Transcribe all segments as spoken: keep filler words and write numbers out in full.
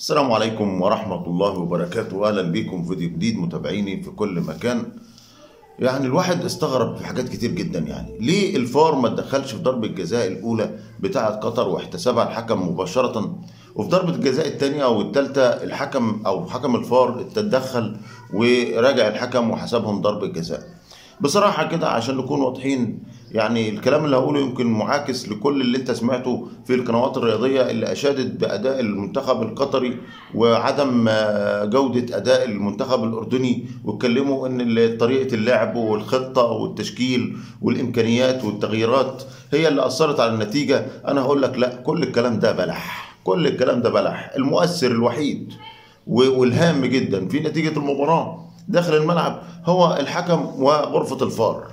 السلام عليكم ورحمة الله وبركاته. أهلا بكم في فيديو جديد متابعيني في كل مكان. يعني الواحد استغرب في حاجات كتير جدا. يعني ليه الفار ما تدخلش في ضربة الجزاء الأولى بتاعة قطر واحتسبها الحكم مباشرة، وفي ضربة الجزاء الثانية أو الثالثة الحكم أو حكم الفار تدخل وراجع الحكم وحسبهم ضربة جزاء؟ بصراحة كده عشان نكون واضحين، يعني الكلام اللي هقوله يمكن معاكس لكل اللي انت سمعته في القنوات الرياضية اللي أشادت بأداء المنتخب القطري وعدم جودة أداء المنتخب الأردني، واتكلموا إن طريقة اللعب والخطة والتشكيل والإمكانيات والتغييرات هي اللي أثرت على النتيجة. أنا هقول لك لا، كل الكلام ده بلح، كل الكلام ده بلح. المؤثر الوحيد والهام جدا في نتيجة المباراة داخل الملعب هو الحكم وغرفة الفار.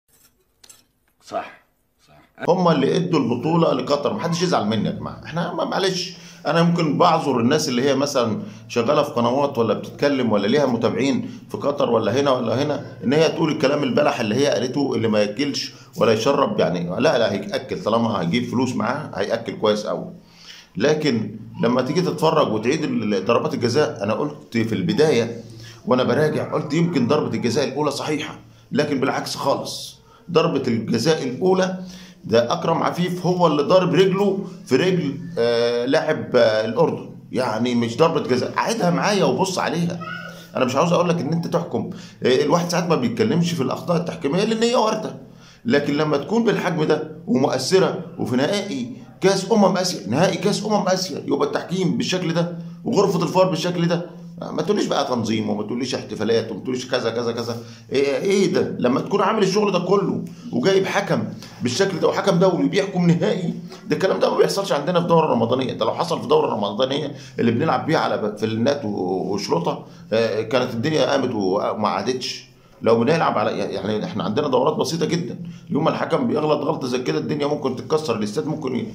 صح صح هم اللي ادوا البطولة لقطر. محدش يزعل مني يا جماعة، احنا معلش انا ممكن بعذر الناس اللي هي مثلا شغالة في قنوات ولا بتتكلم ولا ليها متابعين في قطر ولا هنا ولا هنا، ان هي تقول الكلام البلح اللي هي قالته اللي ما ياكلش ولا يشرب. يعني لا لا، هيأكل طالما هيجيب فلوس معاه هيأكل كويس قوي. لكن لما تيجي تتفرج وتعيد ضربات الجزاء، انا قلت في البداية وانا براجع، قلت يمكن ضربة الجزاء الاولى صحيحة، لكن بالعكس خالص. ضربة الجزاء الاولى ده اكرم عفيف هو اللي ضارب رجله في رجل آه لاعب آه الاردن، يعني مش ضربة جزاء. عيدها معايا وبص عليها. انا مش عاوز اقول لك ان انت تحكم. آه الواحد ساعات ما بيتكلمش في الاخطاء التحكيمية لان هي واردة، لكن لما تكون بالحجم ده ومؤثرة وفي نهائي كاس امم اسيا، نهائي كاس امم اسيا، يبقى التحكيم بالشكل ده وغرفة الفار بالشكل ده، ما تقوليش بقى تنظيم وما تقوليش احتفالات وما تقوليش كذا كذا كذا. ايه, إيه ده؟ لما تكون عامل الشغل ده كله وجايب حكم بالشكل ده وحكم دولي بيحكم نهائي، ده الكلام ده ما بيحصلش عندنا في دوره رمضانيه. ده لو حصل في دوره رمضانيه اللي بنلعب بيها على فلنات وشرطه كانت الدنيا قامت وما عادتش. لو بنلعب على يعني احنا عندنا دورات بسيطه جدا، يوم الحكم بيغلط غلطه زي كده الدنيا ممكن تتكسر، الاستاد ممكن ي...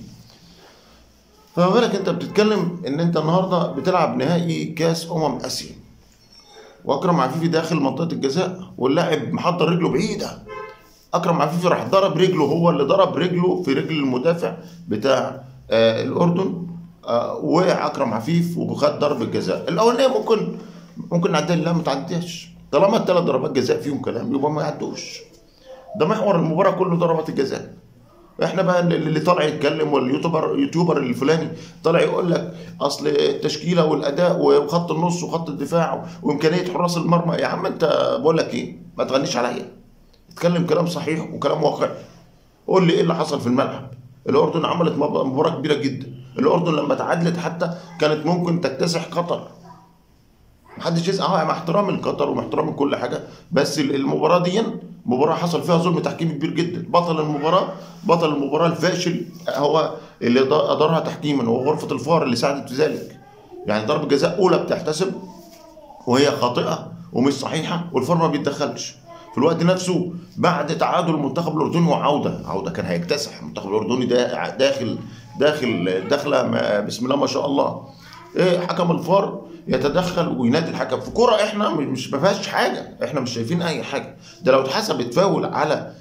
فما بالك انت بتتكلم ان انت النهارده بتلعب نهائي كاس امم اسيا، واكرم عفيفي داخل منطقه الجزاء واللاعب محضر رجله بعيده. اكرم عفيفي راح ضرب رجله، هو اللي ضرب رجله في رجل المدافع بتاع آه الاردن. آه وقع اكرم عفيف وخد ضربه جزاء الاولانيه. ممكن ممكن نعديها، لا ما تعديهاش. طالما الثلاث ضربات جزاء فيهم كلام يبقى ما يعدوش. ده محور المباراه كله ضربات الجزاء. احنا بقى اللي طالع يتكلم واليوتيوبر يوتيوبر الفلاني طالع يقول لك اصل التشكيله والاداء وخط النص وخط الدفاع وامكانيه حراس المرمى. يا عم انت بقول لك ايه، ما تغنيش عليا، اتكلم كلام صحيح وكلام واقعي. قول لي ايه اللي حصل في الملعب. الاردن عملت مباراه كبيره جدا. الاردن لما تعادلت حتى كانت ممكن تكتسح قطر. محدش يسأل، اه مع احترام القطر ومع احترام كل حاجه، بس المباراه دي مباراه حصل فيها ظلم تحكيمي كبير جدا. بطل المباراه بطل المباراه الفاشل هو اللي ادارها تحكيما، وهو غرفه الفار اللي ساعدت في ذلك. يعني ضربه جزاء اولى بتحتسب وهي خاطئه ومش صحيحه والفار ما بيتدخلش في الوقت نفسه. بعد تعادل المنتخب الاردني وعوده عوده كان هيكتسح المنتخب الاردني ده داخل داخل داخله بسم الله ما شاء الله. ايه حكم الفار يتدخل وينادي الحكم في كرة احنا مش ما فيهاش حاجه، احنا مش شايفين اي حاجه. ده لو اتحسبت فاول على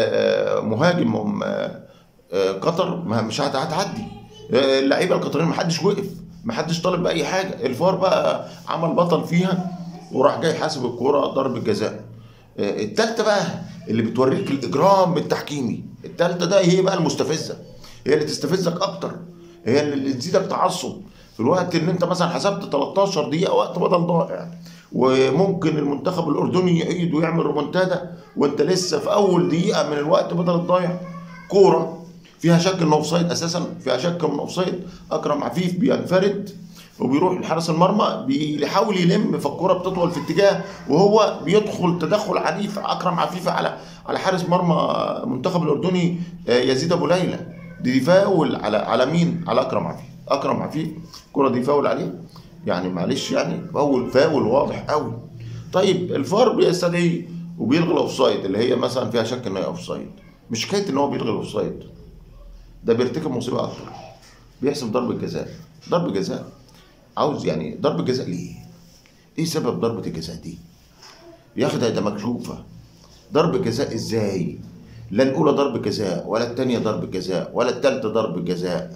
مهاجم قطر مش هتعدي. اللعيبه القطريين ما حدش وقف، ما حدش طالب باي حاجه. الفار بقى عمل بطل فيها وراح جاي حاسب الكوره ضربه جزاء. الثالثه بقى اللي بتوريك الاجرام التحكيمي، الثالثه ده هي بقى المستفزه، هي اللي تستفزك اكتر، هي اللي تزيدك تعصب. في الوقت ان انت مثلا حسبت تلتاشر دقيقه وقت بدل ضائع، وممكن المنتخب الاردني يعيد ويعمل رومنتادا، وانت لسه في اول دقيقه من الوقت بدل الضايع كوره فيها شك انه اوفسايد، اساسا فيها شك من اوفسايد. اكرم عفيف بينفرد وبيروح لحارس المرمى بيحاول يلم، فالكوره بتطول في اتجاه وهو بيدخل تدخل عنيف اكرم عفيف على على حارس مرمى المنتخب الاردني يزيد ابو ليلى. دي فاول على على مين؟ على اكرم عفيف. اكرم عفيف الكره دي فاول عليه، يعني معلش يعني فاول فاول واضح قوي. طيب الفار بيستدعي وبيلغي الاوفسايد اللي هي مثلا فيها شك ان هي اوفسايد. مش حكايه ان هو بيلغي الاوفسايد، ده بيرتكب مصيبه اكتر، بيحسب ضربه جزاء. ضربه جزاء عاوز يعني ضربه جزاء ليه؟ ايه سبب ضربه الجزاء دي؟ يا اخي ده ده مكشوفه. ضربه جزاء ازاي؟ لا الاولى ضربه جزاء ولا الثانيه ضربه جزاء ولا الثالثه ضربه جزاء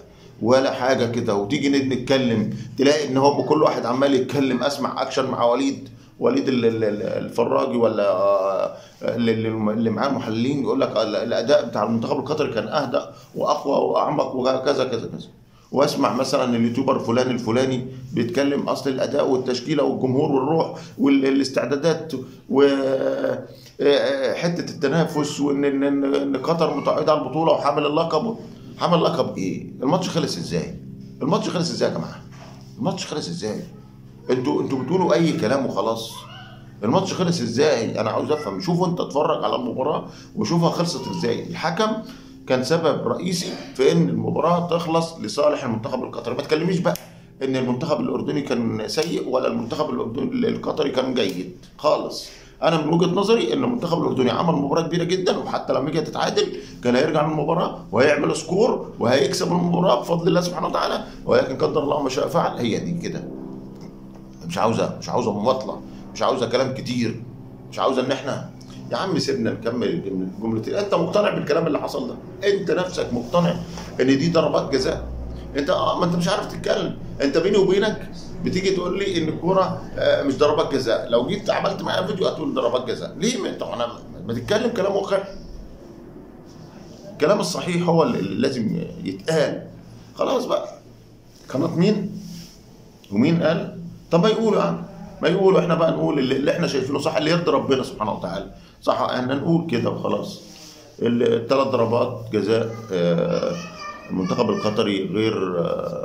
ولا حاجه كده، وتيجي نتكلم تلاقي ان هو كل واحد عمال يتكلم. اسمع اكشن مع وليد وليد الفراجي ولا اللي معاه محللين يقول لك الاداء بتاع المنتخب القطري كان اهدى واقوى واعمق وكذا كذا كذا، واسمع مثلا اليوتيوبر فلان الفلاني بيتكلم اصل الاداء والتشكيله والجمهور والروح والاستعدادات وحته التنافس، وان ان قطر متعاقده على البطوله وحامل اللقب. حامل اللقب ايه؟ الماتش خلص ازاي؟ الماتش خلص ازاي يا جماعه؟ الماتش خلص ازاي؟ انتوا انتوا بتقولوا اي كلام وخلاص. الماتش خلص ازاي؟ انا عاوز افهم. شوفوا انت اتفرج على المباراه وشوفها خلصت ازاي. الحكم كان سبب رئيسي في ان المباراه تخلص لصالح المنتخب القطري. ما تكلميش بقى ان المنتخب الاردني كان سيء ولا المنتخب الاردني القطري كان جيد خالص. انا من وجهه نظري ان المنتخب الاردني عمل مباراه كبيره جدا، وحتى لما جه تتعادل كان هيرجع من المباراه وهيعمل سكور وهيكسب المباراه بفضل الله سبحانه وتعالى، ولكن قدر الله ما شاء فعل. هي دي كده. مش عاوزه مش عاوزه مماطله، مش عاوزه كلام كتير، مش عاوزه ان احنا يا عم سيبنا نكمل الجملتين. انت مقتنع بالكلام اللي حصل ده؟ انت نفسك مقتنع ان دي ضربات جزاء؟ انت اه ما انت مش عارف تتكلم. انت بيني وبينك بتيجي تقول لي ان الكوره آه مش ضربات جزاء. لو جيت عملت معايا فيديو هتقول ضربات جزاء. ليه؟ ما انت ما تتكلم كلام واقعي. الكلام الصحيح هو اللي لازم يتقال. خلاص بقى. قناه مين؟ ومين قال؟ طب ما يقولوا يعني ما يقولوا. احنا بقى نقول اللي احنا شايفينه صح، اللي يرضي ربنا سبحانه وتعالى صح. احنا نقول كده وخلاص. الثلاث ضربات جزاء المنتخب القطري غير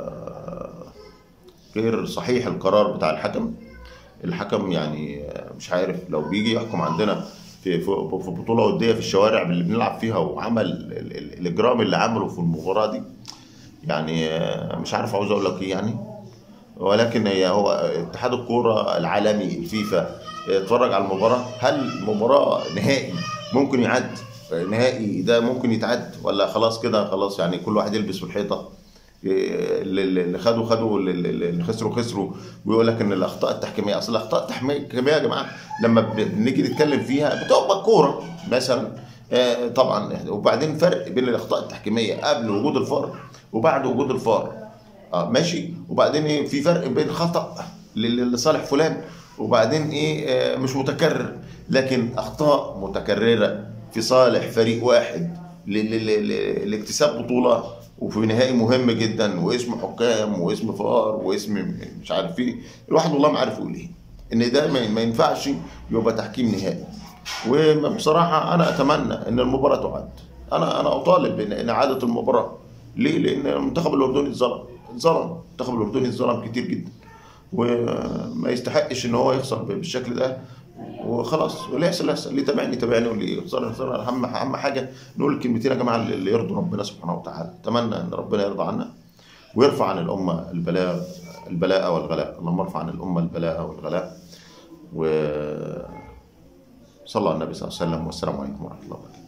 غير صحيح القرار بتاع الحكم. الحكم يعني مش عارف لو بيجي يحكم عندنا في في بطوله وديه في الشوارع اللي بنلعب فيها وعمل الاجرام اللي عمله في المباراه دي، يعني مش عارف عاوز اقول لك ايه يعني. ولكن هي هو اتحاد الكوره العالمي الفيفا اتفرج على المباراه. هل المباراه نهائي ممكن يعد؟ نهائي ده ممكن يتعد ولا خلاص كده خلاص يعني كل واحد يلبس في الحيطه؟ اللي خدوا خدوا اللي خسروا خسروا، ويقول لك ان الاخطاء التحكيميه. اصل الاخطاء التحكيميه يا جماعه لما بنيجي نتكلم فيها بتبقى كوره مثلا طبعا. وبعدين فرق بين الاخطاء التحكيميه قبل وجود الفار وبعد وجود الفار. اه ماشي. وبعدين ايه في فرق بين خطأ لصالح فلان وبعدين ايه آه مش متكرر، لكن اخطاء متكرره في صالح فريق واحد لاكتساب بطوله وفي نهائي مهم جدا واسم حكام واسم فار واسم مش عارف ايه. الواحد والله ما عارف يقول ايه. ان ده ما ينفعش يبقى تحكيم نهائي. وبصراحه انا اتمنى ان المباراه تعاد. انا انا اطالب بان اعاده المباراه. ليه؟ لان المنتخب الاردني اتظلم. اتظلم المنتخب الاردني اتظلم كتير جدا، وما يستحقش ان هو يخسر بالشكل ده. وخلاص واللي يحصل يحصل. اللي يتابعني يتابعني واللي يخسر يخسر. اهم اهم حاجه نقول الكلمتين يا جماعه اللي يرضوا ربنا سبحانه وتعالى. اتمنى ان ربنا يرضى عنا ويرفع عن الامه البلاء البلاء والغلاء. اللهم ارفع عن الامه البلاء والغلاء. و صلى على النبي صلى الله عليه وسلم. والسلام عليكم ورحمه الله وبركاته.